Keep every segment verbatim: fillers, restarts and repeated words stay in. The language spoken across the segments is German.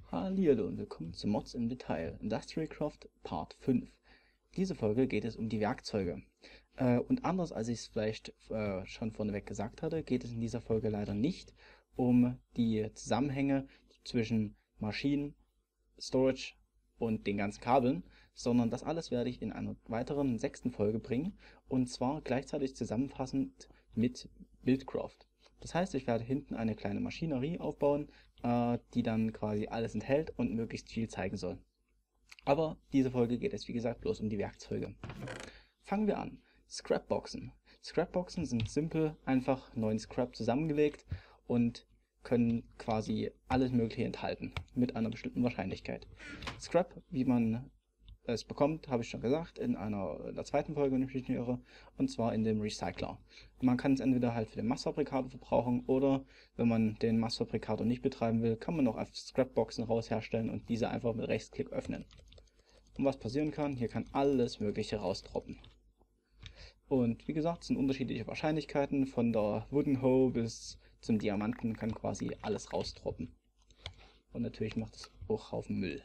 Hallihallo und willkommen zu Mods im Detail, Industrialcraft Part fünf. In dieser Folge geht es um die Werkzeuge. Äh, und anders als ich es vielleicht äh, schon vorneweg gesagt hatte, geht es in dieser Folge leider nicht um die Zusammenhänge zwischen Maschinen, Storage und den ganzen Kabeln, sondern das alles werde ich in einer weiteren sechsten Folge bringen, und zwar gleichzeitig zusammenfassend mit Buildcraft. Das heißt, ich werde hinten eine kleine Maschinerie aufbauen, äh, die dann quasi alles enthält und möglichst viel zeigen soll. Aber diese Folge geht es wie gesagt bloß um die Werkzeuge. Fangen wir an. Scrapboxen. Scrapboxen sind simpel, einfach neuen Scrap zusammengelegt und können quasi alles Mögliche enthalten, mit einer bestimmten Wahrscheinlichkeit. Scrap, wie man es bekommt, habe ich schon gesagt, in einer in der zweiten Folge, wenn ich mich nicht irre, und zwar in dem Recycler. Man kann es entweder halt für den Massfabrikator verbrauchen, oder wenn man den Massfabrikator nicht betreiben will, kann man auch einfach Scrapboxen raus herstellen und diese einfach mit Rechtsklick öffnen. Und was passieren kann, hier kann alles Mögliche rausdroppen. Und wie gesagt, es sind unterschiedliche Wahrscheinlichkeiten, von der Wooden Hoe bis zum Diamanten kann quasi alles rausdroppen. Und natürlich macht es auch Haufen Müll.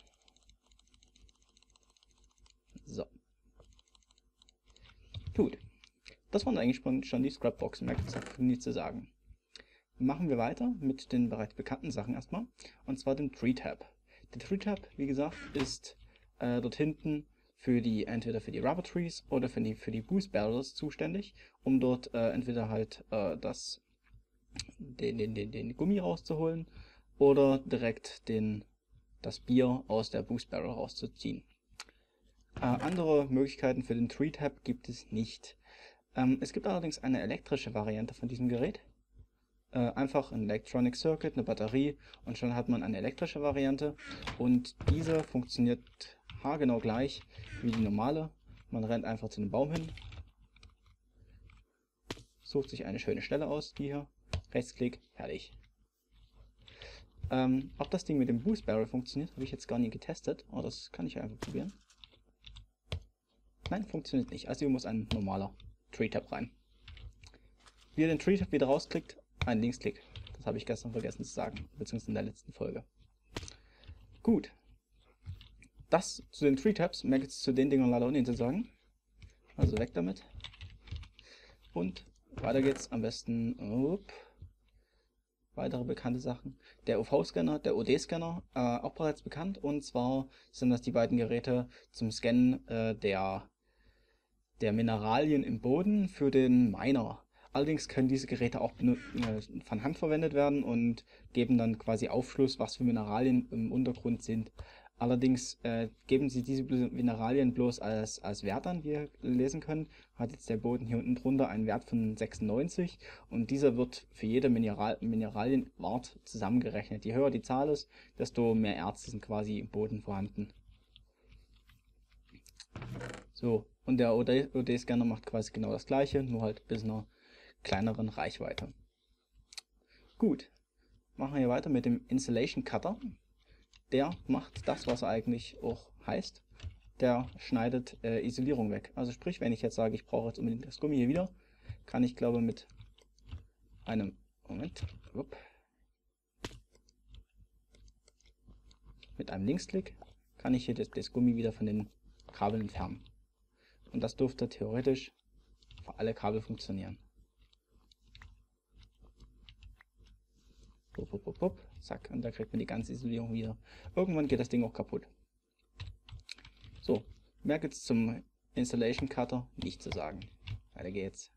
So. Gut. Das waren eigentlich schon die Scrapboxen, mehr gibt es nicht zu sagen. Machen wir weiter mit den bereits bekannten Sachen erstmal, und zwar dem Tree Tab. Der Tree Tab, wie gesagt, ist äh, dort hinten für die, entweder für die Rubber Trees oder für die, für die Boost Barrels zuständig, um dort äh, entweder halt äh, das, den, den, den, den Gummi rauszuholen oder direkt den, das Bier aus der Boost Barrel rauszuziehen. Äh, andere Möglichkeiten für den Tree Tab gibt es nicht. Ähm, es gibt allerdings eine elektrische Variante von diesem Gerät. Äh, einfach ein Electronic Circuit, eine Batterie, und schon hat man eine elektrische Variante. Und diese funktioniert haargenau gleich wie die normale. Man rennt einfach zu einem Baum hin, sucht sich eine schöne Stelle aus, die hier, Rechtsklick, fertig. Ähm, ob das Ding mit dem Boost Barrel funktioniert, habe ich jetzt gar nie getestet, aber das kann ich einfach probieren. Nein, funktioniert nicht. Also hier muss ein normaler Tree Tab rein. Wie ihr den Tree Tab wieder rausklickt, ein Linksklick. Das habe ich gestern vergessen zu sagen, beziehungsweise in der letzten Folge. Gut. Das zu den Tree Tabs, mehr gibt es zu den Dingern leider auch nicht zu sagen. Also weg damit. Und weiter geht's am besten. Upp, weitere bekannte Sachen. Der U V-Scanner, der O D-Scanner, äh, auch bereits bekannt. Und zwar sind das die beiden Geräte zum Scannen äh, der der Mineralien im Boden für den Miner. Allerdings können diese Geräte auch von Hand verwendet werden und geben dann quasi Aufschluss, was für Mineralien im Untergrund sind. Allerdings äh, geben sie diese Mineralien bloß als, als Wert an, wie ihr lesen könnt. Hat jetzt der Boden hier unten drunter einen Wert von sechsundneunzig, und dieser wird für jede Mineral Mineralienart zusammengerechnet. Je höher die Zahl ist, desto mehr Erze sind quasi im Boden vorhanden. So, und der O D-Scanner macht quasi genau das gleiche, nur halt bis einer kleineren Reichweite. Gut, machen wir hier weiter mit dem Insulation Cutter. Der macht das, was er eigentlich auch heißt. Der schneidet äh, Isolierung weg. Also sprich, wenn ich jetzt sage, ich brauche jetzt unbedingt das Gummi hier wieder, kann ich glaube mit einem, Moment, upp, mit einem Linksklick kann ich hier das, das Gummi wieder von den Kabeln entfernen. Und das dürfte theoretisch für alle Kabel funktionieren. Wupp, wupp, wupp, wupp. Zack, und da kriegt man die ganze Isolierung wieder. Irgendwann geht das Ding auch kaputt. So, mehr gibt es zum Installation Cutter nicht zu sagen. Weiter geht's.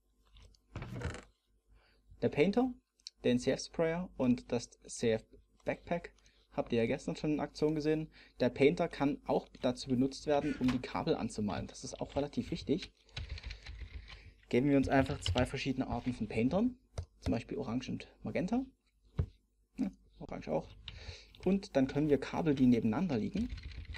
Der Painter, der N C F Sprayer und das C F Backpack habt ihr ja gestern schon in Aktion gesehen. Der Painter kann auch dazu benutzt werden, um die Kabel anzumalen. Das ist auch relativ wichtig. Geben wir uns einfach zwei verschiedene Arten von Paintern. Zum Beispiel Orange und Magenta. Ja, Orange auch. Und dann können wir Kabel, die nebeneinander liegen,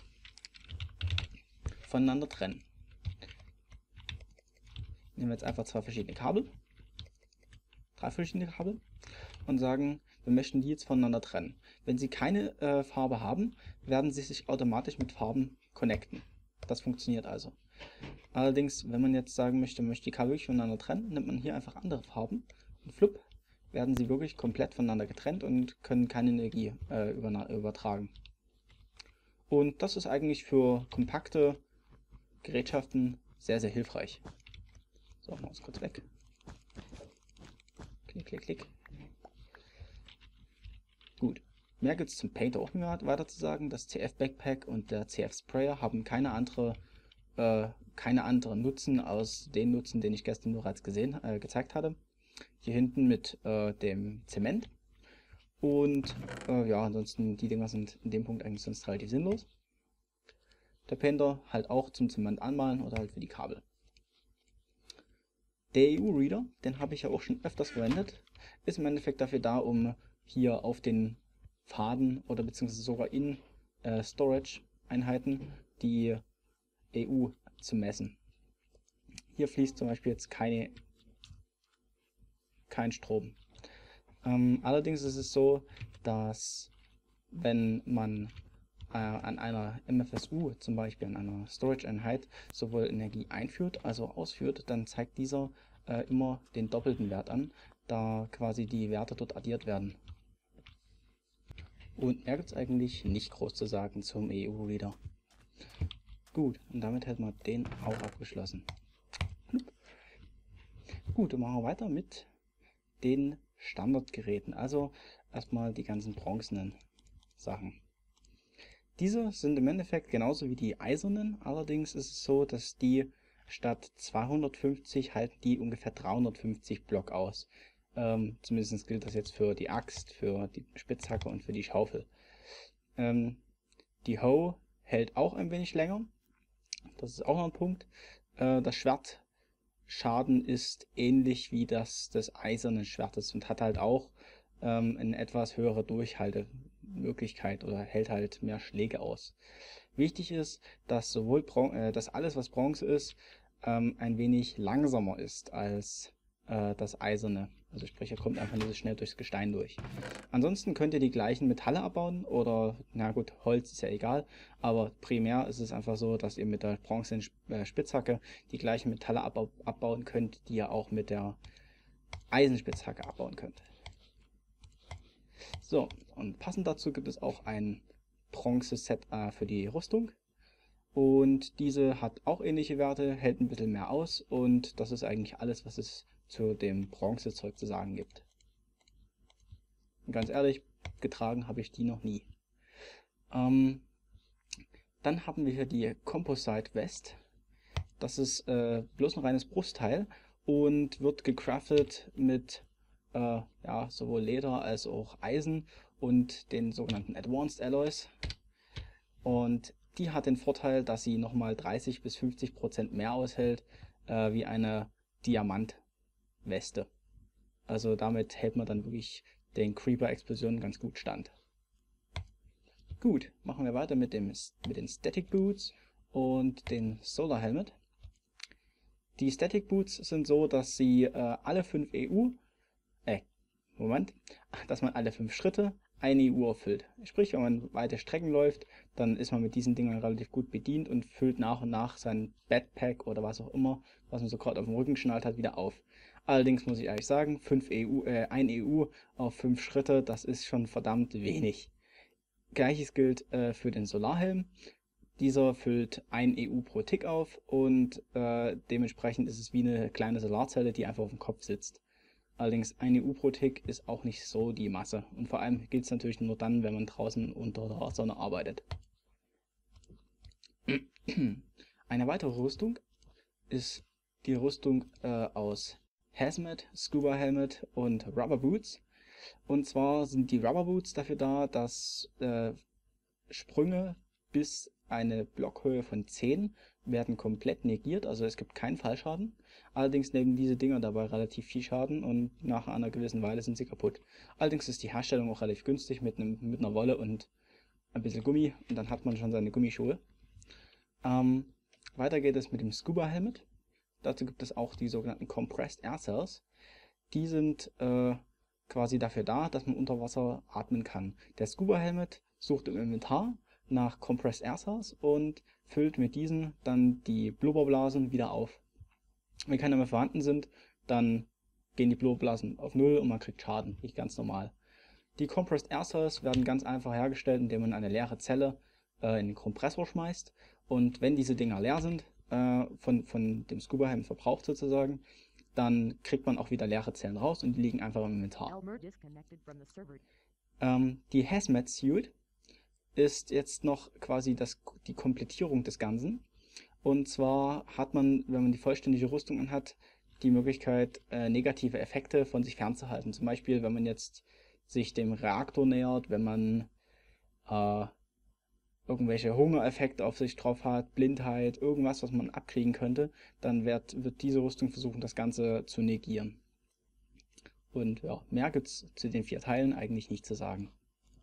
voneinander trennen. Nehmen wir jetzt einfach zwei verschiedene Kabel. Drei verschiedene Kabel. Und sagen, wir möchten die jetzt voneinander trennen. Wenn sie keine äh, Farbe haben, werden sie sich automatisch mit Farben connecten. Das funktioniert also. Allerdings, wenn man jetzt sagen möchte, man möchte die Kabel wirklich voneinander trennen, nimmt man hier einfach andere Farben und flupp, werden sie wirklich komplett voneinander getrennt und können keine Energie äh, übertragen. Und das ist eigentlich für kompakte Gerätschaften sehr, sehr hilfreich. So, machen wir es kurz weg. Klick, klick, klick. Gut. Mehr gibt es zum Paint auch nicht mehr weiter zu sagen. Das C F Backpack und der C F Sprayer haben keine andere, äh, keine anderen Nutzen aus den Nutzen, den ich gestern bereits gesehen, äh, gezeigt hatte. Hier hinten mit äh, dem Zement. Und äh, ja, ansonsten die Dinger sind in dem Punkt eigentlich sonst relativ sinnlos. Der Painter halt auch zum Zement anmalen oder halt für die Kabel. Der E U-Reader, den habe ich ja auch schon öfters verwendet, ist im Endeffekt dafür da, um hier auf den Faden oder beziehungsweise sogar in äh, Storage-Einheiten die E U zu messen. Hier fließt zum Beispiel jetzt keine, kein Strom. Ähm, allerdings ist es so, dass wenn man äh, an einer M F S U, zum Beispiel an einer Storage-Einheit, sowohl Energie einführt, also ausführt, dann zeigt dieser äh, immer den doppelten Wert an, da quasi die Werte dort addiert werden. Und mehr gibt es eigentlich nicht groß zu sagen zum E U-Reader. Gut, und damit hätten wir den auch abgeschlossen. Gut, dann machen wir weiter mit den Standardgeräten, also erstmal die ganzen bronzenen Sachen. Diese sind im Endeffekt genauso wie die eisernen, allerdings ist es so, dass die statt zweihundertfünfzig halten die ungefähr dreihundertfünfzig Block aus. Ähm, zumindest gilt das jetzt für die Axt, für die Spitzhacke und für die Schaufel. Ähm, die Hoe hält auch ein wenig länger, das ist auch noch ein Punkt. Äh, das Schwertschaden ist ähnlich wie das des eisernen Schwertes und hat halt auch ähm, eine etwas höhere Durchhaltemöglichkeit oder hält halt mehr Schläge aus. Wichtig ist, dass sowohl Bron äh, dass alles, was Bronze ist, ähm, ein wenig langsamer ist als äh, das Eiserne. Also sprich, er kommt einfach nicht so schnell durchs Gestein durch. Ansonsten könnt ihr die gleichen Metalle abbauen oder, na gut, Holz ist ja egal, aber primär ist es einfach so, dass ihr mit der bronzenen Spitzhacke die gleichen Metalle abbau abbauen könnt, die ihr auch mit der Eisenspitzhacke abbauen könnt. So, und passend dazu gibt es auch ein Bronze-Set äh, für die Rüstung. Und diese hat auch ähnliche Werte, hält ein bisschen mehr aus und das ist eigentlich alles, was es zu dem Bronzezeug zu sagen gibt. Und ganz ehrlich, getragen habe ich die noch nie. Ähm, dann haben wir hier die Composite Vest. Das ist äh, bloß ein reines Brustteil und wird gecraftet mit äh, ja, sowohl Leder als auch Eisen und den sogenannten Advanced Alloys. Und die hat den Vorteil, dass sie nochmal dreißig bis fünfzig Prozent mehr aushält äh, wie eine Diamantweste. Also damit hält man dann wirklich den Creeper-Explosionen ganz gut stand. Gut, machen wir weiter mit, dem, mit den Static Boots und den Solar Helmet. Die Static Boots sind so, dass sie äh, alle fünf E U, äh, Moment, dass man alle fünf Schritte eine E U erfüllt. Sprich, wenn man weite Strecken läuft, dann ist man mit diesen Dingern relativ gut bedient und füllt nach und nach sein Backpack oder was auch immer, was man so gerade auf dem Rücken schnallt hat, wieder auf. Allerdings muss ich ehrlich sagen, fünf E U, äh, ein E U auf fünf Schritte, das ist schon verdammt wenig. Gleiches gilt äh, für den Solarhelm. Dieser füllt ein E U pro Tick auf und äh, dementsprechend ist es wie eine kleine Solarzelle, die einfach auf dem Kopf sitzt. Allerdings ein E U pro Tick ist auch nicht so die Masse. Und vor allem gilt es natürlich nur dann, wenn man draußen unter der Sonne arbeitet. Eine weitere Rüstung ist die Rüstung äh, aus Hazmat, Scuba Helmet und Rubber Boots. Und zwar sind die Rubber Boots dafür da, dass äh, Sprünge bis eine Blockhöhe von zehn werden komplett negiert, also es gibt keinen Fallschaden. Allerdings nehmen diese Dinger dabei relativ viel Schaden und nach einer gewissen Weile sind sie kaputt. Allerdings ist die Herstellung auch relativ günstig mit, einem, mit einer Wolle und ein bisschen Gummi und dann hat man schon seine Gummischuhe. Ähm, weiter geht es mit dem Scuba Helmet. Dazu gibt es auch die sogenannten Compressed Air Cells. Die sind äh, quasi dafür da, dass man unter Wasser atmen kann. Der Scuba Helmet sucht im Inventar nach Compressed Air Cells und füllt mit diesen dann die Blubberblasen wieder auf. Wenn keine mehr vorhanden sind, dann gehen die Blutblasen auf null und man kriegt Schaden, nicht ganz normal. Die Compressed Air Cells werden ganz einfach hergestellt, indem man eine leere Zelle äh, in den Kompressor schmeißt, und wenn diese Dinger leer sind, äh, von, von dem Scuba-Helm verbraucht sozusagen, dann kriegt man auch wieder leere Zellen raus und die liegen einfach im Inventar. Ähm, die Hazmat Suit ist jetzt noch quasi das, die Komplettierung des Ganzen. Und zwar hat man, wenn man die vollständige Rüstung anhat, die Möglichkeit, äh, negative Effekte von sich fernzuhalten. Zum Beispiel, wenn man jetzt sich dem Reaktor nähert, wenn man äh, irgendwelche Hungereffekte auf sich drauf hat, Blindheit, irgendwas, was man abkriegen könnte, dann wird, wird diese Rüstung versuchen, das Ganze zu negieren. Und ja, mehr gibt es zu den vier Teilen eigentlich nicht zu sagen.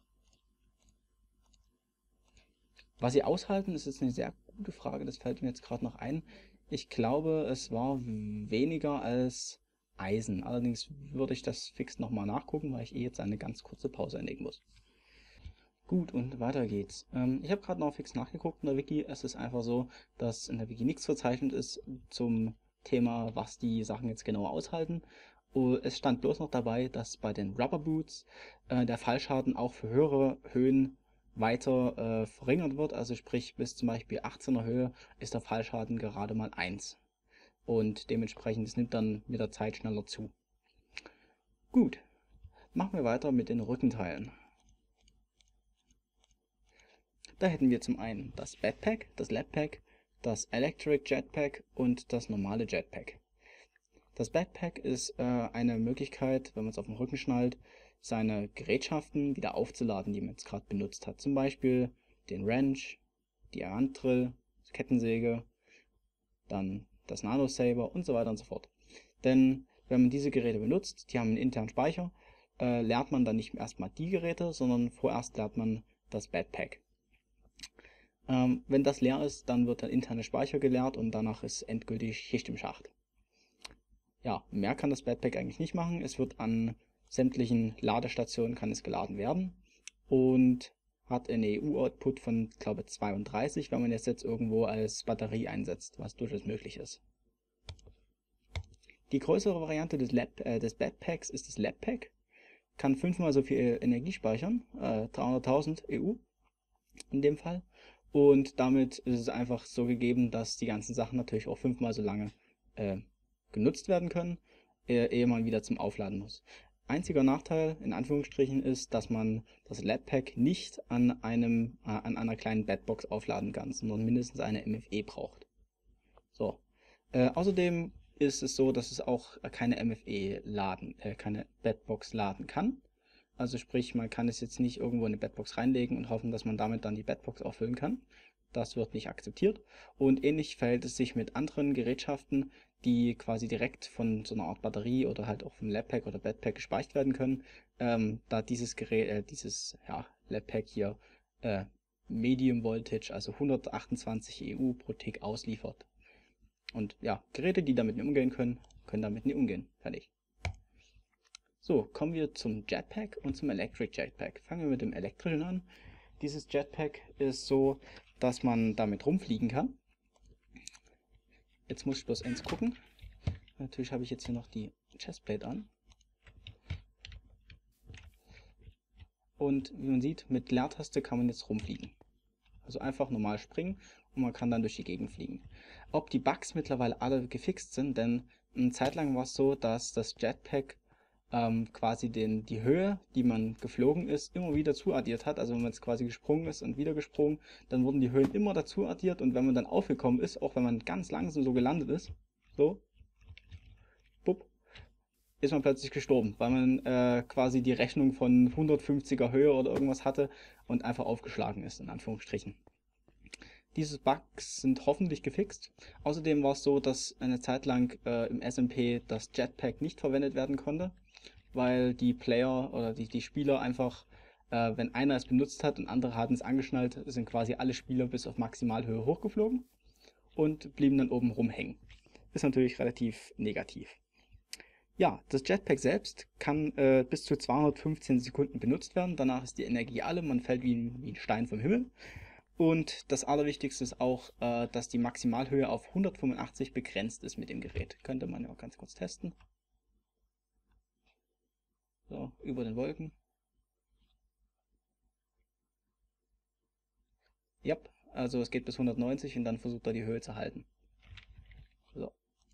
Was sie aushalten, ist jetzt eine sehr gute Frage, das fällt mir jetzt gerade noch ein. Ich glaube, es war weniger als Eisen. Allerdings würde ich das fix nochmal nachgucken, weil ich eh jetzt eine ganz kurze Pause einlegen muss. Gut, und weiter geht's. Ähm, ich habe gerade noch fix nachgeguckt in der Wiki. Es ist einfach so, dass in der Wiki nichts verzeichnet ist zum Thema, was die Sachen jetzt genauer aushalten. Und es stand bloß noch dabei, dass bei den Rubber Boots äh, der Fallschaden auch für höhere Höhen weiter äh, verringert wird. Also sprich, bis zum Beispiel achtzehner Höhe ist der Fallschaden gerade mal eins. Und dementsprechend, es nimmt dann mit der Zeit schneller zu. Gut, machen wir weiter mit den Rückenteilen. Da hätten wir zum einen das Backpack, das Labpack, das Electric Jetpack und das normale Jetpack. Das Backpack ist äh, eine Möglichkeit, wenn man es auf den Rücken schnallt, seine Gerätschaften wieder aufzuladen, die man jetzt gerade benutzt hat. Zum Beispiel den Wrench, die Handtrill, die Kettensäge, dann das Nano-Saber und so weiter und so fort. Denn wenn man diese Geräte benutzt, die haben einen internen Speicher, äh, leert man dann nicht erstmal die Geräte, sondern vorerst leert man das Backpack. Ähm, wenn das leer ist, dann wird der interne Speicher geleert und danach ist endgültig Schicht im Schacht. Ja, mehr kann das Backpack eigentlich nicht machen. Es wird an sämtlichen Ladestationen kann es geladen werden und hat einen E U-Output von, glaube ich, zweiunddreißig, wenn man es jetzt irgendwo als Batterie einsetzt, was durchaus möglich ist. Die größere Variante des, Lab, äh, des Backpacks ist das Labpack. Kann fünfmal so viel Energie speichern, äh, dreihunderttausend E U in dem Fall. Und damit ist es einfach so gegeben, dass die ganzen Sachen natürlich auch fünfmal so lange äh, genutzt werden können, äh, ehe man wieder zum Aufladen muss. Einziger Nachteil, in Anführungsstrichen, ist, dass man das Labpack nicht an, einem, äh, an einer kleinen Batbox aufladen kann, sondern mindestens eine M F E braucht. So. Äh, außerdem ist es so, dass es auch keine M F E laden, äh, keine Batbox laden kann. Also sprich, man kann es jetzt nicht irgendwo in eine Batbox reinlegen und hoffen, dass man damit dann die Batbox auffüllen kann. Das wird nicht akzeptiert. Und ähnlich verhält es sich mit anderen Gerätschaften, die quasi direkt von so einer Art Batterie oder halt auch vom Labpack oder Backpack gespeichert werden können, ähm, da dieses Gerät, äh, dieses ja, Labpack hier äh, Medium Voltage, also hundertachtundzwanzig E U pro Tick ausliefert. Und ja, Geräte, die damit nicht umgehen können, können damit nicht umgehen. Fertig. So, kommen wir zum Jetpack und zum Electric Jetpack. Fangen wir mit dem elektrischen an. Dieses Jetpack ist so, dass man damit rumfliegen kann. Jetzt muss ich bloß eins gucken. Natürlich habe ich jetzt hier noch die Chestplate an. Und wie man sieht, mit Leertaste kann man jetzt rumfliegen. Also einfach normal springen und man kann dann durch die Gegend fliegen. Ob die Bugs mittlerweile alle gefixt sind, denn eine Zeit lang war es so, dass das Jetpack ähm, quasi den, die Höhe, die man geflogen ist, immer wieder zuaddiert hat. Also wenn man jetzt quasi gesprungen ist und wieder gesprungen, dann wurden die Höhen immer dazu addiert und wenn man dann aufgekommen ist, auch wenn man ganz langsam so gelandet ist, so, bupp, ist man plötzlich gestorben, weil man äh, quasi die Rechnung von hundertfünfziger Höhe oder irgendwas hatte und einfach aufgeschlagen ist, in Anführungsstrichen. Diese Bugs sind hoffentlich gefixt. Außerdem war es so, dass eine Zeit lang äh, im S M P das Jetpack nicht verwendet werden konnte, weil die Player oder die, die Spieler einfach, äh, wenn einer es benutzt hat und andere hatten es angeschnallt, sind quasi alle Spieler bis auf Maximalhöhe hochgeflogen und blieben dann oben rumhängen. Ist natürlich relativ negativ. Ja, das Jetpack selbst kann äh, bis zu zweihundertfünfzehn Sekunden benutzt werden. Danach ist die Energie alle, man fällt wie, wie ein Stein vom Himmel. Und das Allerwichtigste ist auch, äh, dass die Maximalhöhe auf hundertfünfundachtzig begrenzt ist mit dem Gerät. Könnte man ja auch ganz kurz testen. So, über den Wolken. Ja, also es geht bis hundertneunzig und dann versucht er die Höhe zu halten. So.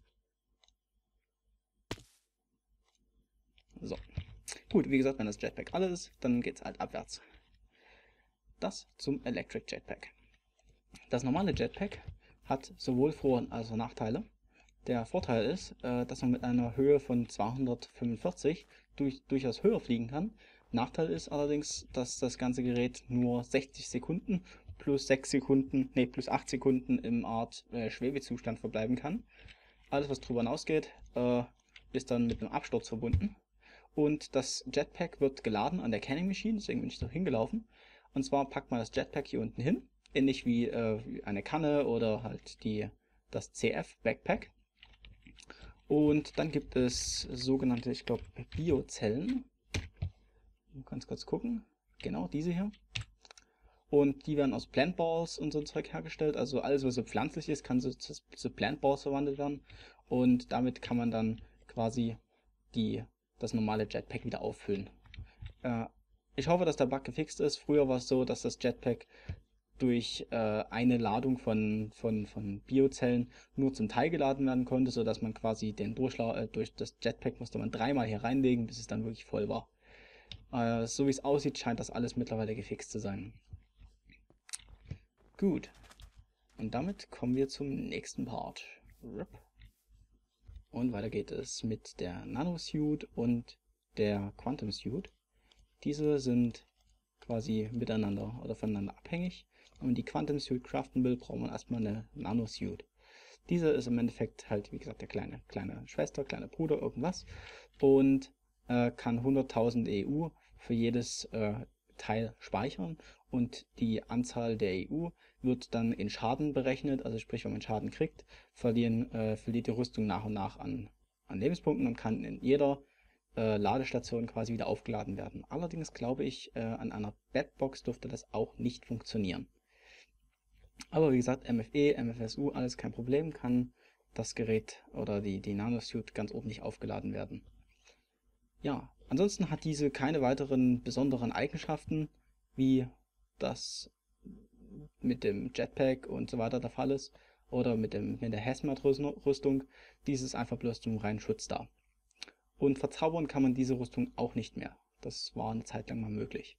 So. Gut, wie gesagt, wenn das Jetpack alles ist, dann geht es halt abwärts. Das zum Electric Jetpack. Das normale Jetpack hat sowohl Vor- als auch Nachteile. Der Vorteil ist, äh, dass man mit einer Höhe von zweihundertfünfundvierzig durch, durchaus höher fliegen kann. Nachteil ist allerdings, dass das ganze Gerät nur sechzig Sekunden plus sechs Sekunden, nee, plus acht Sekunden im Art äh, Schwebezustand verbleiben kann. Alles, was darüber hinausgeht, äh, ist dann mit einem Absturz verbunden. Und das Jetpack wird geladen an der Canning Machine, deswegen bin ich so hingelaufen. Und zwar packt man das Jetpack hier unten hin, ähnlich wie äh, eine Kanne oder halt die, das C F Backpack. Und dann gibt es sogenannte, ich glaube, Biozellen. Ganz kurz gucken. Genau, diese hier. Und die werden aus Plant Balls und so ein Zeug hergestellt. Also alles, was so pflanzlich ist, kann so zu, zu Plant Balls verwandelt werden. Und damit kann man dann quasi die, das normale Jetpack wieder auffüllen. Äh, ich hoffe, dass der Bug gefixt ist. Früher war es so, dass das Jetpack durch äh, eine Ladung von, von, von Biozellen nur zum Teil geladen werden konnte, sodass man quasi den Durchla äh, durch das Jetpack musste man dreimal hier reinlegen, bis es dann wirklich voll war. Äh, so wie es aussieht, scheint das alles mittlerweile gefixt zu sein. Gut. Und damit kommen wir zum nächsten Part. Und weiter geht es mit der Nanosuit und der Quantum Suit. Diese sind quasi miteinander oder voneinander abhängig. Wenn man die Quantum Suit craften will, braucht man erstmal eine Nanosuit. Diese ist im Endeffekt halt, wie gesagt, der kleine, kleine Schwester, kleine Bruder, irgendwas. Und äh, kann hunderttausend E U für jedes äh, Teil speichern. Und die Anzahl der E U wird dann in Schaden berechnet. Also sprich, wenn man Schaden kriegt, verlieren, äh, verliert die Rüstung nach und nach an, an Lebenspunkten und kann in jeder äh, Ladestation quasi wieder aufgeladen werden. Allerdings glaube ich, äh, an einer Batbox dürfte das auch nicht funktionieren. Aber wie gesagt, M F E, M F S U, alles kein Problem, kann das Gerät oder die, die Nanosuit ganz ordentlich aufgeladen werden. Ja, ansonsten hat diese keine weiteren besonderen Eigenschaften, wie das mit dem Jetpack und so weiter der Fall ist, oder mit, dem, mit der Hazmat-Rüstung. Dies ist einfach bloß zum reinen Schutz da. Und verzaubern kann man diese Rüstung auch nicht mehr. Das war eine Zeit lang mal möglich.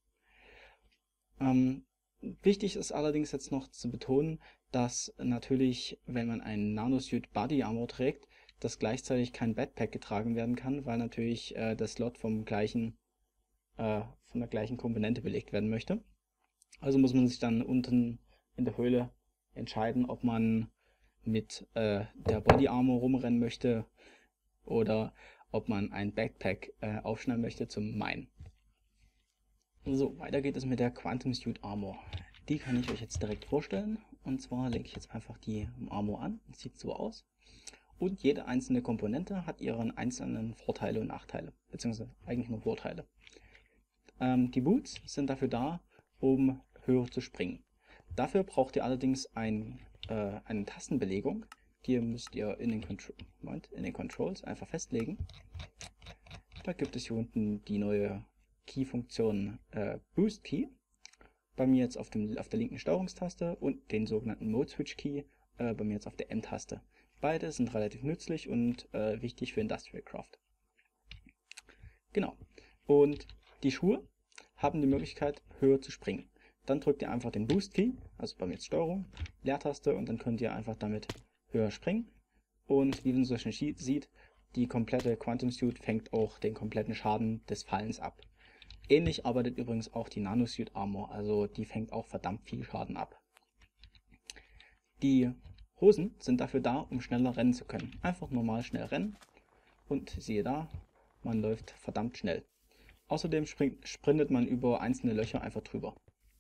Ähm, wichtig ist allerdings jetzt noch zu betonen, dass natürlich, wenn man einen Nanosuit Body Armor trägt, dass gleichzeitig kein Backpack getragen werden kann, weil natürlich äh, der Slot vom gleichen, äh, von der gleichen Komponente belegt werden möchte. Also muss man sich dann unten in der Höhle entscheiden, ob man mit äh, der Body Armor rumrennen möchte oder ob man ein Backpack äh, aufschneiden möchte zum Minen. So, weiter geht es mit der Quantum Suit Armor. Die kann ich euch jetzt direkt vorstellen. Und zwar lege ich jetzt einfach die Armor an. Das sieht so aus. Und jede einzelne Komponente hat ihren einzelnen Vorteile und Nachteile. Beziehungsweise eigentlich nur Vorteile. Ähm, die Boots sind dafür da, um höher zu springen. Dafür braucht ihr allerdings ein, äh, eine Tastenbelegung. Die müsst ihr in den, Contro Moment, in den Controls einfach festlegen. Da gibt es hier unten die neue Key-Funktion äh, Boost Key. Bei mir jetzt auf, dem, auf der linken Steuerungstaste und den sogenannten Mode Switch Key äh, bei mir jetzt auf der M-Taste. Beide sind relativ nützlich und äh, wichtig für Industrial Craft. Genau. Und die Schuhe haben die Möglichkeit, höher zu springen. Dann drückt ihr einfach den Boost Key, also bei mir jetzt Steuerung, Leertaste, und dann könnt ihr einfach damit höher springen. Und wie man so schön sieht, die komplette Quantum Suit fängt auch den kompletten Schaden des Fallens ab. Ähnlich arbeitet übrigens auch die Nanosuit Armor, also die fängt auch verdammt viel Schaden ab. Die Hosen sind dafür da, um schneller rennen zu können. Einfach normal schnell rennen und siehe da, man läuft verdammt schnell. Außerdem springt, sprintet man über einzelne Löcher einfach drüber.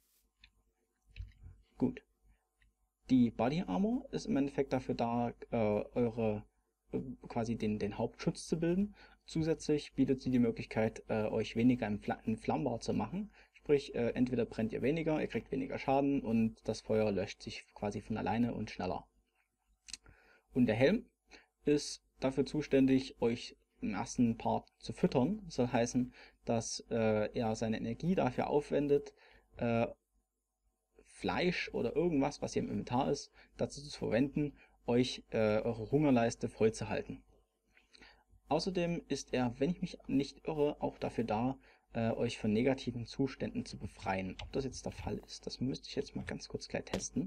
Gut. Die Body Armor ist im Endeffekt dafür da, äh, eure äh, quasi den, den Hauptschutz zu bilden. Zusätzlich bietet sie die Möglichkeit, äh, euch weniger entflammbar zu machen. Sprich, äh, entweder brennt ihr weniger, ihr kriegt weniger Schaden und das Feuer löscht sich quasi von alleine und schneller. Und der Helm ist dafür zuständig, euch im ersten Part zu füttern. Das soll heißen, dass äh, er seine Energie dafür aufwendet, äh, Fleisch oder irgendwas, was hier im Inventar ist, dazu zu verwenden, euch äh, eure Hungerleiste voll zu halten. Außerdem ist er, wenn ich mich nicht irre, auch dafür da, äh, euch von negativen Zuständen zu befreien. Ob das jetzt der Fall ist, das müsste ich jetzt mal ganz kurz gleich testen.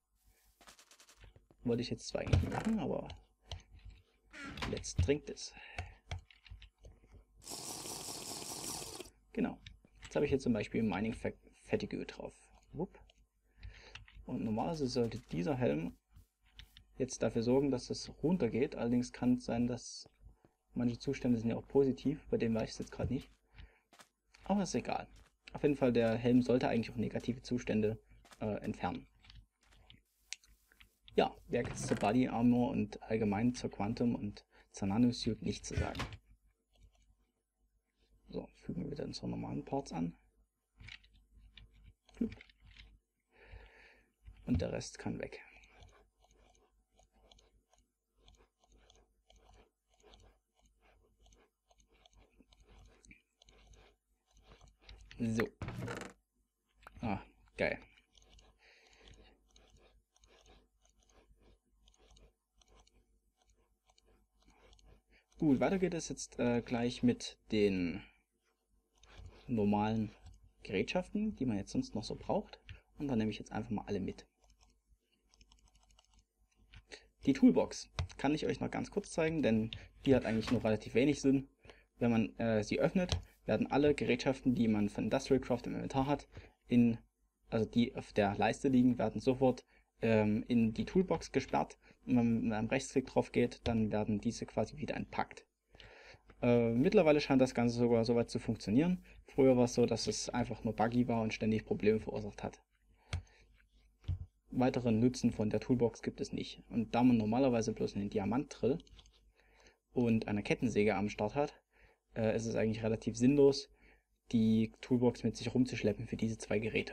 Wollte ich jetzt zwar eigentlich nicht machen, aber let's drink this. Genau. Jetzt habe ich hier zum Beispiel Mining Fatigue drauf. Wupp. Und normalerweise sollte dieser Helm jetzt dafür sorgen, dass es runtergeht. Allerdings kann es sein, dass manche Zustände sind ja auch positiv. Bei dem weiß ich es jetzt gerade nicht. Aber ist egal. Auf jeden Fall, der Helm sollte eigentlich auch negative Zustände äh, entfernen. Ja, wer jetzt zur Body Armor und allgemein zur Quantum und zur Nanosuit nichts zu sagen. So, fügen wir wieder unsere normalen Parts an. Und der Rest kann weg. So. Ah, geil. Gut, weiter geht es jetzt äh, gleich mit den normalen Gerätschaften, die man jetzt sonst noch so braucht. Und dann nehme ich jetzt einfach mal alle mit. Die Toolbox kann ich euch noch ganz kurz zeigen, denn die hat eigentlich nur relativ wenig Sinn. Wenn man äh, sie öffnet, werden alle Gerätschaften, die man von Industrial Craft im Inventar hat, in, also die auf der Leiste liegen, werden sofort ähm, in die Toolbox gesperrt. Und wenn man mit einem Rechtsklick drauf geht, dann werden diese quasi wieder entpackt. Äh, mittlerweile scheint das Ganze sogar so weit zu funktionieren. Früher war es so, dass es einfach nur buggy war und ständig Probleme verursacht hat. Weiteren Nutzen von der Toolbox gibt es nicht. Und da man normalerweise bloß einen Diamantdrill und eine Kettensäge am Start hat, äh, ist es eigentlich relativ sinnlos, die Toolbox mit sich rumzuschleppen für diese zwei Geräte.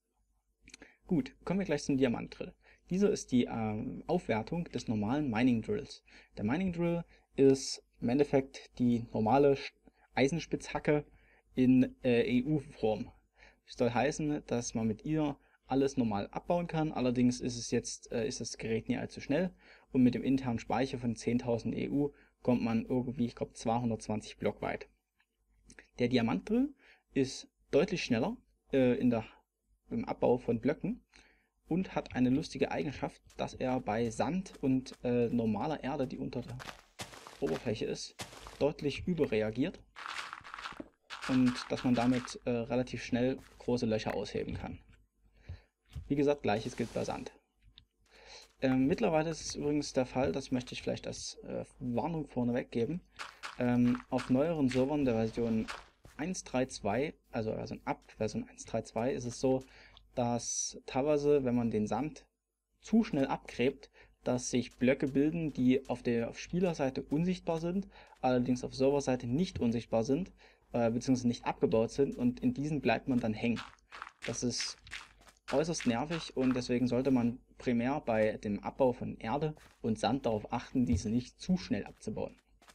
Gut, kommen wir gleich zum Diamantdrill. Dieser ist die ähm, Aufwertung des normalen Mining Drills. Der Mining Drill ist im Endeffekt die normale Eisenspitzhacke in äh, E U-Form. Das soll heißen, dass man mit ihr alles normal abbauen kann, allerdings ist es jetzt äh, ist das Gerät nie allzu schnell und mit dem internen Speicher von zehntausend E U kommt man irgendwie, ich glaube, zweihundertzwanzig Block weit. Der Diamantdrill ist deutlich schneller äh, in der, im Abbau von Blöcken und hat eine lustige Eigenschaft, dass er bei Sand und äh, normaler Erde, die unter der Oberfläche ist, deutlich überreagiert und dass man damit äh, relativ schnell große Löcher ausheben kann. Wie gesagt, gleiches gilt bei Sand. Ähm, mittlerweile ist es übrigens der Fall, das möchte ich vielleicht als äh, Warnung vorneweg geben, ähm, auf neueren Servern der Version eins Punkt drei Punkt zwei, also Version ab Version eins Punkt drei Punkt zwei, ist es so, dass teilweise, wenn man den Sand zu schnell abgräbt, dass sich Blöcke bilden, die auf der auf Spielerseite unsichtbar sind, allerdings auf Serverseite nicht unsichtbar sind, äh, beziehungsweise nicht abgebaut sind und in diesen bleibt man dann hängen. Das ist äußerst nervig und deswegen sollte man primär bei dem Abbau von Erde und Sand darauf achten, diese nicht zu schnell abzubauen.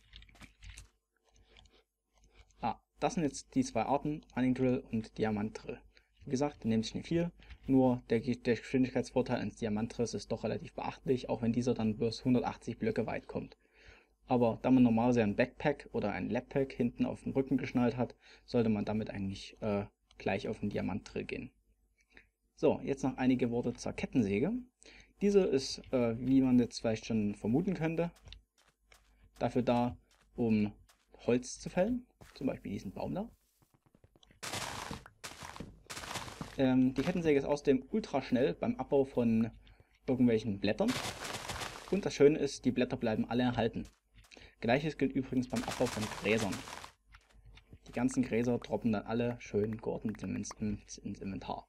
Ah, das sind jetzt die zwei Arten, Mining Drill und Diamantdrill. Wie gesagt, die nehmen sich nicht viel, nur der, der Geschwindigkeitsvorteil eines Diamantdrills ist doch relativ beachtlich, auch wenn dieser dann bloß hundertachtzig Blöcke weit kommt. Aber da man normalerweise ein Backpack oder ein Labpack hinten auf dem Rücken geschnallt hat, sollte man damit eigentlich äh, gleich auf den Diamantdrill gehen. So, jetzt noch einige Worte zur Kettensäge. Diese ist, äh, wie man jetzt vielleicht schon vermuten könnte, dafür da, um Holz zu fällen, zum Beispiel diesen Baum da. Ähm, die Kettensäge ist außerdem ultra schnell beim Abbau von irgendwelchen Blättern. Und das Schöne ist, die Blätter bleiben alle erhalten. Gleiches gilt übrigens beim Abbau von Gräsern. Die ganzen Gräser droppen dann alle schön geordnet ins, ins Inventar.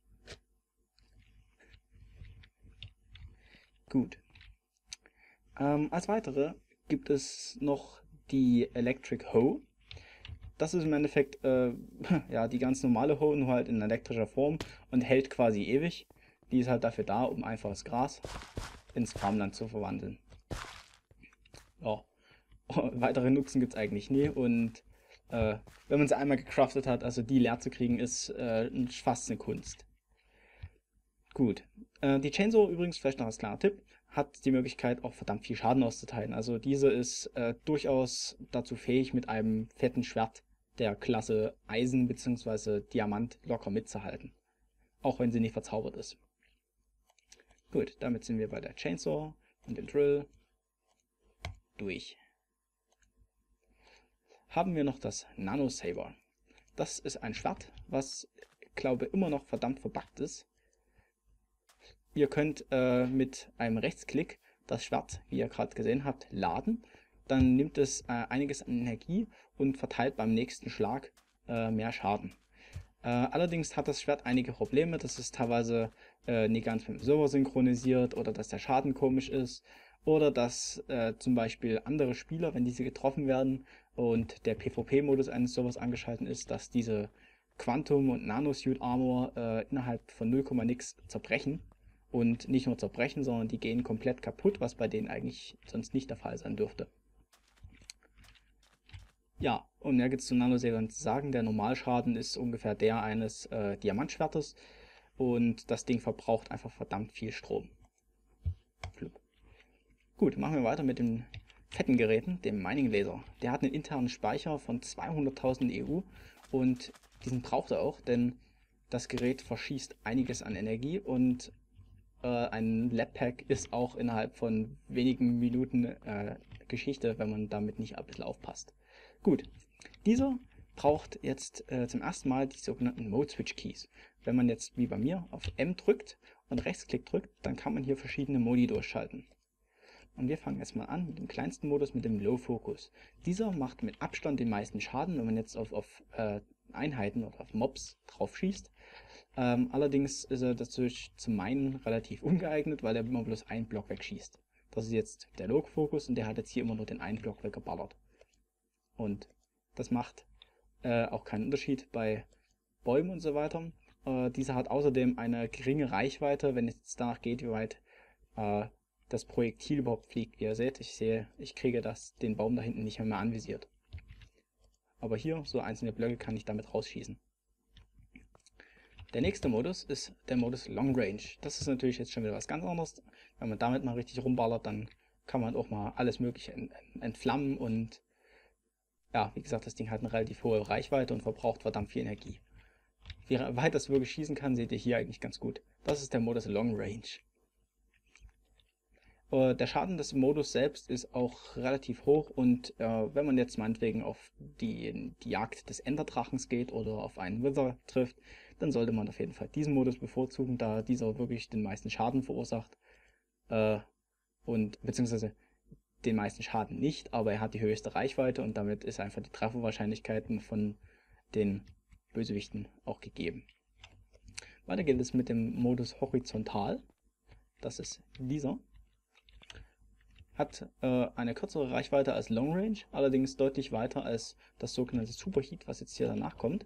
Gut. Ähm, als weitere gibt es noch die Electric Hoe. Das ist im Endeffekt äh, ja, die ganz normale Hoe, nur halt in elektrischer Form und hält quasi ewig. Die ist halt dafür da, um einfaches Gras ins Farmland zu verwandeln. Ja. weitere Nutzen gibt es eigentlich nie. Und äh, wenn man sie einmal gecraftet hat, also die leer zu kriegen, ist äh, fast eine Kunst. Gut. Äh, die Chainsaw übrigens, vielleicht noch als kleiner Tipp, hat die Möglichkeit, auch verdammt viel Schaden auszuteilen. Also diese ist äh, durchaus dazu fähig, mit einem fetten Schwert der Klasse Eisen bzw. Diamant locker mitzuhalten. Auch wenn sie nicht verzaubert ist. Gut, damit sind wir bei der Chainsaw und dem Drill durch. Haben wir noch das Nano Saber. Das ist ein Schwert, was, glaube ich, immer noch verdammt verbuggt ist. Ihr könnt äh, mit einem Rechtsklick das Schwert, wie ihr gerade gesehen habt, laden. Dann nimmt es äh, einiges an Energie und verteilt beim nächsten Schlag äh, mehr Schaden. Äh, allerdings hat das Schwert einige Probleme. Das ist teilweise äh, nicht ganz mit dem Server synchronisiert oder dass der Schaden komisch ist. Oder dass äh, zum Beispiel andere Spieler, wenn diese getroffen werden und der PvP-Modus eines Servers angeschaltet ist, dass diese Quantum- und Nanosuit-Armor äh, innerhalb von null Komma nix zerbrechen. Und nicht nur zerbrechen, sondern die gehen komplett kaputt, was bei denen eigentlich sonst nicht der Fall sein dürfte. Ja, und mehr gibt es zu Nanosäbern zu sagen. Der Normalschaden ist ungefähr der eines äh, Diamantschwertes und das Ding verbraucht einfach verdammt viel Strom. Flup. Gut, machen wir weiter mit den fetten Geräten, dem Mining Laser. Der hat einen internen Speicher von zweihunderttausend E U und diesen braucht er auch, denn das Gerät verschießt einiges an Energie und äh, ein Labpack ist auch innerhalb von wenigen Minuten äh, Geschichte, wenn man damit nicht ein bisschen aufpasst. Gut, dieser braucht jetzt äh, zum ersten Mal die sogenannten Mode Switch Keys. Wenn man jetzt wie bei mir auf M drückt und Rechtsklick drückt, dann kann man hier verschiedene Modi durchschalten. Und wir fangen jetzt mal an mit dem kleinsten Modus, mit dem Low Focus. Dieser macht mit Abstand den meisten Schaden, wenn man jetzt auf, auf äh, Einheiten oder auf Mobs drauf schießt. Ähm, allerdings ist er natürlich zum Meinen relativ ungeeignet, weil er immer bloß einen Block wegschießt. Das ist jetzt der Low Focus und der hat jetzt hier immer nur den einen Block weggeballert. Und das macht äh, auch keinen Unterschied bei Bäumen und so weiter. Äh, dieser hat außerdem eine geringe Reichweite, wenn es jetzt danach geht, wie weit äh, das Projektil überhaupt fliegt. Wie ihr seht, ich sehe, ich kriege das, den Baum da hinten nicht mehr anvisiert. Aber hier, so einzelne Blöcke, kann ich damit rausschießen. Der nächste Modus ist der Modus Long Range. Das ist natürlich jetzt schon wieder was ganz anderes. Wenn man damit mal richtig rumballert, dann kann man auch mal alles Mögliche entflammen und ja, wie gesagt, das Ding hat eine relativ hohe Reichweite und verbraucht verdammt viel Energie. Wie weit das wirklich schießen kann, seht ihr hier eigentlich ganz gut. Das ist der Modus Long Range. Der Schaden des Modus selbst ist auch relativ hoch und äh, wenn man jetzt meinetwegen auf die, die Jagd des Enderdrachens geht oder auf einen Wither trifft, dann sollte man auf jeden Fall diesen Modus bevorzugen, da dieser wirklich den meisten Schaden verursacht äh, und beziehungsweise den meisten Schaden nicht, aber er hat die höchste Reichweite und damit ist einfach die Trefferwahrscheinlichkeiten von den Bösewichten auch gegeben. Weiter geht es mit dem Modus Horizontal. Das ist dieser. Hat äh, eine kürzere Reichweite als Long Range, allerdings deutlich weiter als das sogenannte Superheat, was jetzt hier danach kommt.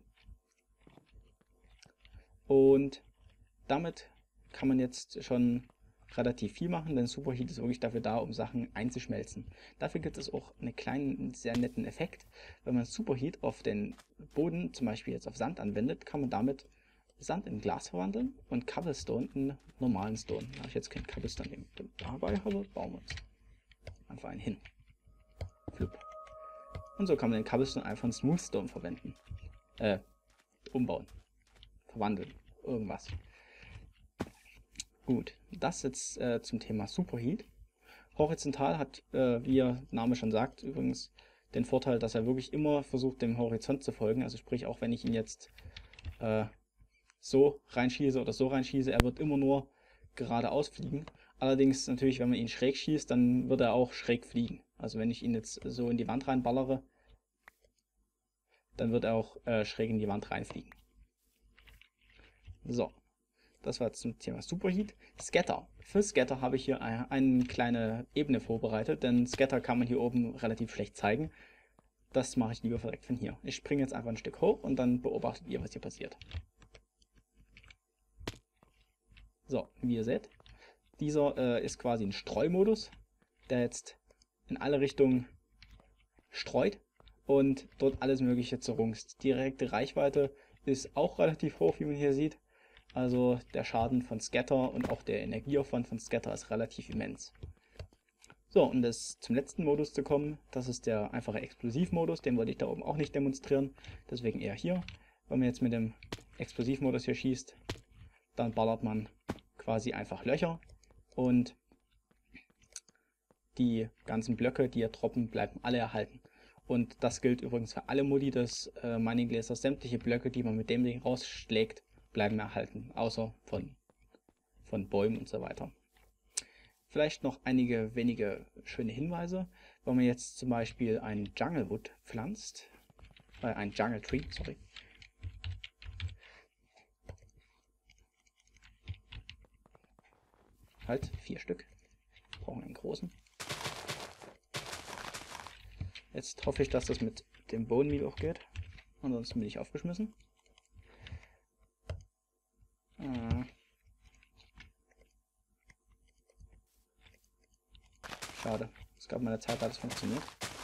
Und damit kann man jetzt schon relativ viel machen, denn Superheat ist wirklich dafür da, um Sachen einzuschmelzen. Dafür gibt es auch einen kleinen, sehr netten Effekt. Wenn man Superheat auf den Boden, zum Beispiel jetzt auf Sand anwendet, kann man damit Sand in Glas verwandeln und Cobblestone in normalen Stone. Da ich jetzt kein Cobblestone dabei habe, bauen wir uns einfach einen hin. Flup. Und so kann man den Cobblestone einfach in Smoothstone verwenden. Äh, umbauen. Verwandeln. Irgendwas. Gut, das jetzt äh, zum Thema Superheat. Horizontal hat, äh, wie der Name schon sagt, übrigens den Vorteil, dass er wirklich immer versucht, dem Horizont zu folgen. Also sprich, auch wenn ich ihn jetzt äh, so reinschieße oder so reinschieße, er wird immer nur geradeaus fliegen. Allerdings natürlich, wenn man ihn schräg schießt, dann wird er auch schräg fliegen. Also wenn ich ihn jetzt so in die Wand reinballere, dann wird er auch äh, schräg in die Wand reinfliegen. So, das war zum Thema Superheat. Scatter. Für Scatter habe ich hier eine, eine kleine Ebene vorbereitet, denn Scatter kann man hier oben relativ schlecht zeigen. Das mache ich lieber direkt von hier. Ich springe jetzt einfach ein Stück hoch und dann beobachtet ihr, was hier passiert. So, wie ihr seht, dieser äh, ist quasi ein Streumodus, der jetzt in alle Richtungen streut und dort alles Mögliche zerrungst. Die direkte Reichweite ist auch relativ hoch, wie man hier sieht. Also der Schaden von Scatter und auch der Energieaufwand von Scatter ist relativ immens. So, und das zum letzten Modus zu kommen, das ist der einfache Explosivmodus, den wollte ich da oben auch nicht demonstrieren, deswegen eher hier. Wenn man jetzt mit dem Explosivmodus hier schießt, dann ballert man quasi einfach Löcher und die ganzen Blöcke, die hier droppen, bleiben alle erhalten. Und das gilt übrigens für alle Modi des äh, Mining Lasers. Sämtliche Blöcke, die man mit dem Ding rausschlägt, bleiben erhalten, außer von, von Bäumen und so weiter. Vielleicht noch einige wenige schöne Hinweise. Wenn man jetzt zum Beispiel ein Jungle Wood pflanzt, äh, ein Jungle Tree, sorry. Halt, vier Stück. Wir brauchen einen großen. Jetzt hoffe ich, dass das mit dem Bone Meal auch geht. Ansonsten bin ich aufgeschmissen. Ah. Schade. Es gab mal eine Zeit, da hat es funktioniert.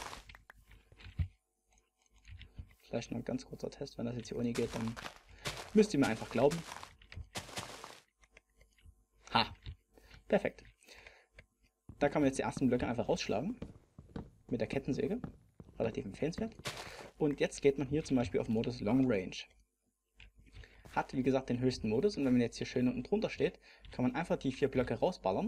Vielleicht noch ein ganz kurzer Test. Wenn das jetzt hier ohne geht, dann müsst ihr mir einfach glauben. Ha! Perfekt. Da kann man jetzt die ersten Blöcke einfach rausschlagen. Mit der Kettensäge. Relativ empfehlenswert. Und jetzt geht man hier zum Beispiel auf Modus Long Range. Hat, wie gesagt, den höchsten Modus. Und wenn man jetzt hier schön unten drunter steht, kann man einfach die vier Blöcke rausballern.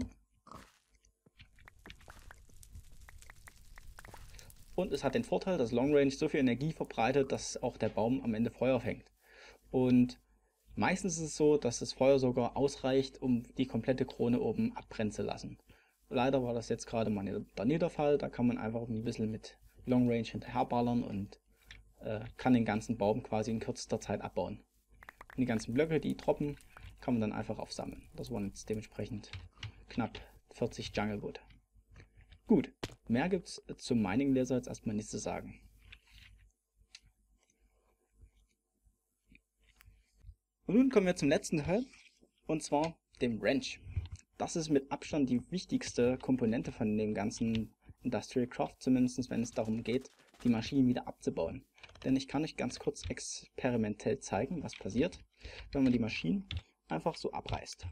Und es hat den Vorteil, dass Long Range so viel Energie verbreitet, dass auch der Baum am Ende Feuer fängt. Und meistens ist es so, dass das Feuer sogar ausreicht, um die komplette Krone oben abbrennen zu lassen. Leider war das jetzt gerade mal der Niederfall. Da kann man einfach ein bisschen mit Long Range hinterherballern und äh, kann den ganzen Baum quasi in kürzester Zeit abbauen. Und die ganzen Blöcke, die droppen, kann man dann einfach aufsammeln. Das waren jetzt dementsprechend knapp vierzig Jungle Wood. Gut, mehr gibt es zum Mining Laser jetzt erstmal nichts zu sagen. Und nun kommen wir zum letzten Teil, und zwar dem Wrench. Das ist mit Abstand die wichtigste Komponente von dem ganzen Industrial Craft, zumindest wenn es darum geht, die Maschinen wieder abzubauen. Denn ich kann euch ganz kurz experimentell zeigen, was passiert, wenn man die Maschinen einfach so abreißt.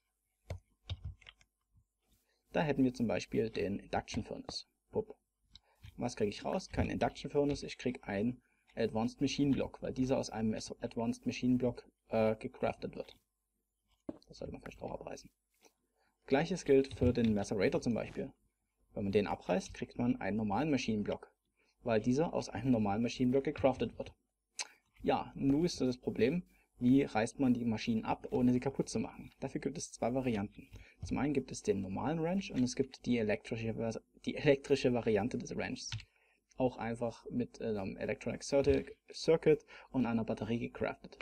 Da hätten wir zum Beispiel den Induction Furnace. Pup. Was kriege ich raus? Kein Induction Furnace, ich kriege einen Advanced Machine Block, weil dieser aus einem Advanced Machine Block äh, gecraftet wird. Das sollte man vielleicht auch abreißen. Gleiches gilt für den Macerator zum Beispiel. Wenn man den abreißt, kriegt man einen normalen Maschinenblock, weil dieser aus einem normalen Maschinenblock gecraftet wird. Ja, nun ist das Problem, wie reißt man die Maschinen ab, ohne sie kaputt zu machen. Dafür gibt es zwei Varianten. Zum einen gibt es den normalen Wrench und es gibt die elektrische, die elektrische Variante des Wrenchs. Auch einfach mit einem Electronic Circuit und einer Batterie gecraftet.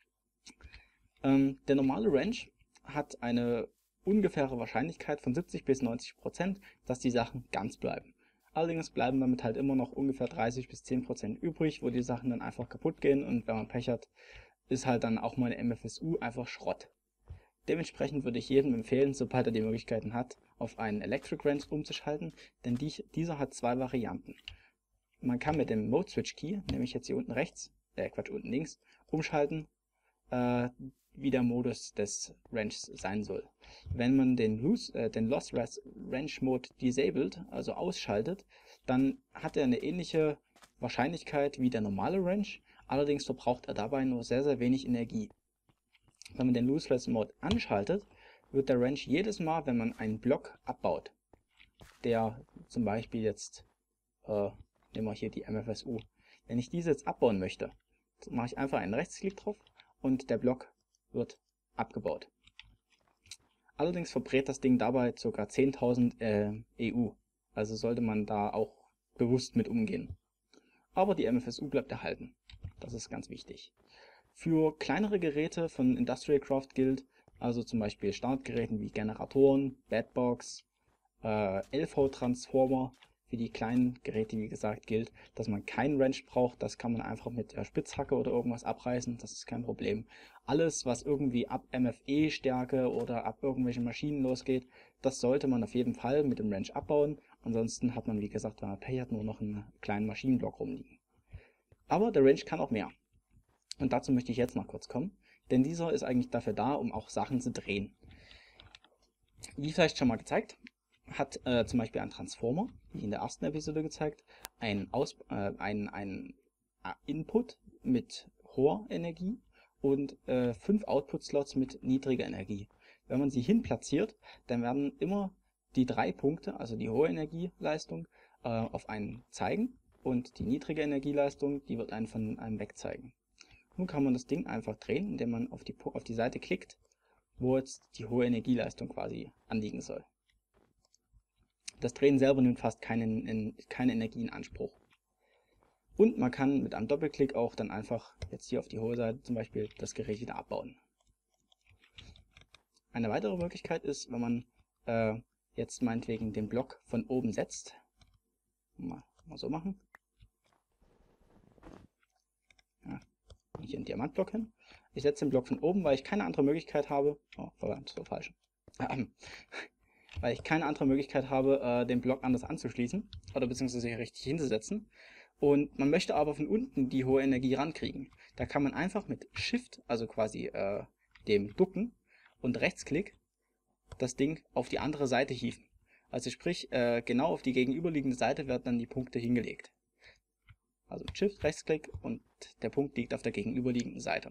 Ähm, der normale Wrench hat eine ungefähre Wahrscheinlichkeit von siebzig bis neunzig Prozent, dass die Sachen ganz bleiben. Allerdings bleiben damit halt immer noch ungefähr dreißig bis zehn Prozent übrig, wo die Sachen dann einfach kaputt gehen, und wenn man Pech hat, ist halt dann auch mal eine M F S U einfach Schrott. Dementsprechend würde ich jedem empfehlen, sobald er die Möglichkeiten hat, auf einen Electric Wrench umzuschalten, denn die, dieser hat zwei Varianten. Man kann mit dem Mode Switch Key, nämlich jetzt hier unten rechts, äh Quatsch, unten links, umschalten, äh, wie der Modus des Wrenchs sein soll. Wenn man den, Loose, äh, den Lost Wrench Mode disabled, also ausschaltet, dann hat er eine ähnliche Wahrscheinlichkeit wie der normale Wrench, allerdings verbraucht er dabei nur sehr, sehr wenig Energie. Wenn man den Loose Wrench Mode anschaltet, wird der Wrench jedes Mal, wenn man einen Block abbaut, der zum Beispiel jetzt, äh, nehmen wir hier die M F S U, wenn ich diese jetzt abbauen möchte, mache ich einfach einen Rechtsklick drauf und der Block wird abgebaut. Allerdings verbrät das Ding dabei ca. zehntausend äh, E U, also sollte man da auch bewusst mit umgehen. Aber die M F S U bleibt erhalten, das ist ganz wichtig. Für kleinere Geräte von Industrial Craft gilt, also zum Beispiel Standardgeräten wie Generatoren, Bedbox, äh, L V-Transformer, für die kleinen Geräte, wie gesagt, gilt, dass man keinen Wrench braucht. Das kann man einfach mit der Spitzhacke oder irgendwas abreißen, das ist kein Problem. Alles, was irgendwie ab M F E-Stärke oder ab irgendwelchen Maschinen losgeht, das sollte man auf jeden Fall mit dem Wrench abbauen. Ansonsten hat man, wie gesagt, wenn man Pech hat, nur noch einen kleinen Maschinenblock rumliegen. Aber der Wrench kann auch mehr. Und dazu möchte ich jetzt noch kurz kommen, denn dieser ist eigentlich dafür da, um auch Sachen zu drehen. Wie vielleicht schon mal gezeigt, hat äh, zum Beispiel ein Transformer, wie in der ersten Episode gezeigt, einen, Aus, äh, einen, einen Input mit hoher Energie und äh, fünf Output-Slots mit niedriger Energie. Wenn man sie hin platziert, dann werden immer die drei Punkte, also die hohe Energieleistung, äh, auf einen zeigen und die niedrige Energieleistung, die wird einen von einem wegzeigen. Nun kann man das Ding einfach drehen, indem man auf die, auf die Seite klickt, wo jetzt die hohe Energieleistung quasi anliegen soll. Das Drehen selber nimmt fast keinen, keine Energie in Anspruch. Und man kann mit einem Doppelklick auch dann einfach jetzt hier auf die hohe Seite zum Beispiel das Gerät wieder abbauen. Eine weitere Möglichkeit ist, wenn man äh, jetzt meinetwegen den Block von oben setzt. Mal, mal so machen. Ja, hier einen Diamantblock hin. Ich setze den Block von oben, weil ich keine andere Möglichkeit habe. Oh, verdammt, so falsch. Ähm, weil ich keine andere Möglichkeit habe, äh, den Block anders anzuschließen oder beziehungsweise hier richtig hinzusetzen. Und man möchte aber von unten die hohe Energie rankriegen. Da kann man einfach mit Shift, also quasi äh, dem Ducken und Rechtsklick, das Ding auf die andere Seite hieven. Also sprich, äh, genau auf die gegenüberliegende Seite werden dann die Punkte hingelegt. Also mit Shift, Rechtsklick und der Punkt liegt auf der gegenüberliegenden Seite.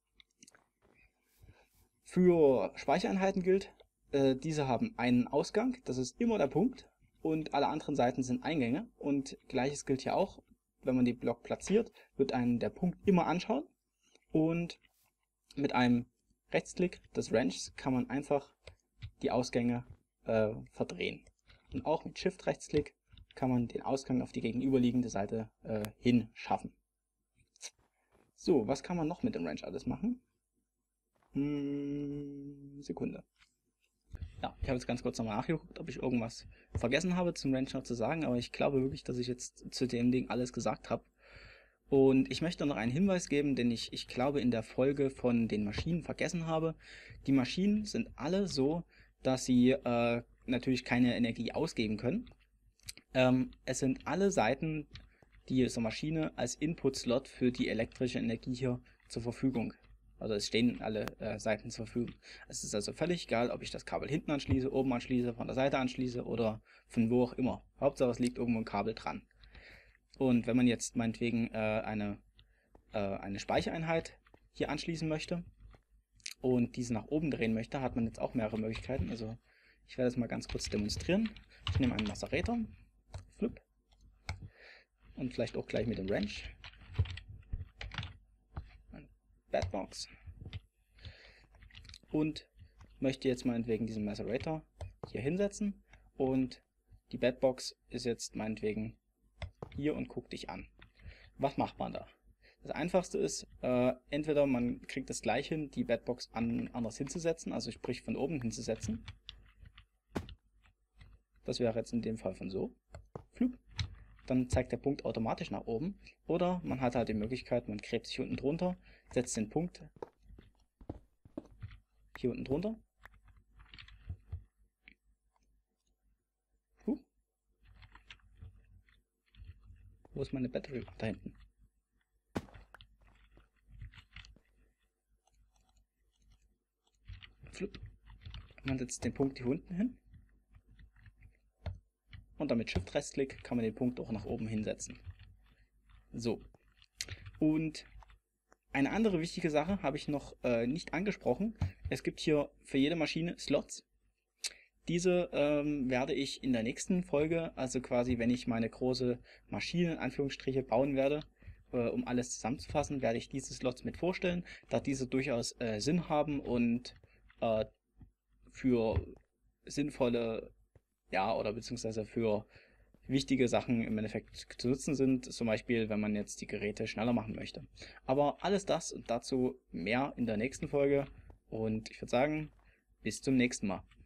Für Speichereinheiten gilt, äh, diese haben einen Ausgang, das ist immer der Punkt, und alle anderen Seiten sind Eingänge. Und gleiches gilt hier auch, wenn man den Block platziert, wird einen der Punkt immer anschauen. Und mit einem Rechtsklick des Wrenchs kann man einfach die Ausgänge äh, verdrehen. Und auch mit Shift-Rechtsklick kann man den Ausgang auf die gegenüberliegende Seite äh, hin schaffen. So, was kann man noch mit dem Wrench alles machen? Hm, Sekunde. Ja, ich habe jetzt ganz kurz nochmal nachgeguckt, ob ich irgendwas vergessen habe zum Wrench noch zu sagen, aber ich glaube wirklich, dass ich jetzt zu dem Ding alles gesagt habe. Und ich möchte noch einen Hinweis geben, den ich, ich glaube, in der Folge von den Maschinen vergessen habe. Die Maschinen sind alle so, dass sie äh, natürlich keine Energie ausgeben können. Ähm, es sind alle Seiten dieser Maschine als Input-Slot für die elektrische Energie hier zur Verfügung. Also es stehen alle äh, Seiten zur Verfügung. Es ist also völlig egal, ob ich das Kabel hinten anschließe, oben anschließe, von der Seite anschließe oder von wo auch immer. Hauptsache es liegt irgendwo ein Kabel dran. Und wenn man jetzt meinetwegen äh, eine, äh, eine Speichereinheit hier anschließen möchte und diese nach oben drehen möchte, hat man jetzt auch mehrere Möglichkeiten. Also ich werde das mal ganz kurz demonstrieren. Ich nehme einen Macerator, Flip, und vielleicht auch gleich mit dem Wrench. Bedbox. Und möchte jetzt meinetwegen diesen Macerator hier hinsetzen und die Bedbox ist jetzt meinetwegen hier und guckt dich an. Was macht man da? Das einfachste ist, äh, entweder man kriegt es gleich hin, die Bedbox an, anders hinzusetzen, also sprich von oben hinzusetzen. Das wäre jetzt in dem Fall von so. Flug. Dann zeigt der Punkt automatisch nach oben. Oder man hat halt die Möglichkeit, man gräbt sich unten drunter, setzt den Punkt hier unten drunter. Huh. Wo ist meine Battery? Da hinten. Flip. Man setzt den Punkt hier unten hin. Und dann mit Shift-Rechtsklick kann man den Punkt auch nach oben hinsetzen. So. Und eine andere wichtige Sache habe ich noch äh, nicht angesprochen. Es gibt hier für jede Maschine Slots. Diese ähm, werde ich in der nächsten Folge, also quasi wenn ich meine große Maschine in Anführungsstriche bauen werde, äh, um alles zusammenzufassen, werde ich diese Slots mit vorstellen, da diese durchaus äh, Sinn haben und äh, für sinnvolle, ja, oder beziehungsweise für wichtige Sachen im Endeffekt zu nutzen sind, zum Beispiel, wenn man jetzt die Geräte schneller machen möchte. Aber alles das und dazu mehr in der nächsten Folge und ich würde sagen, bis zum nächsten Mal.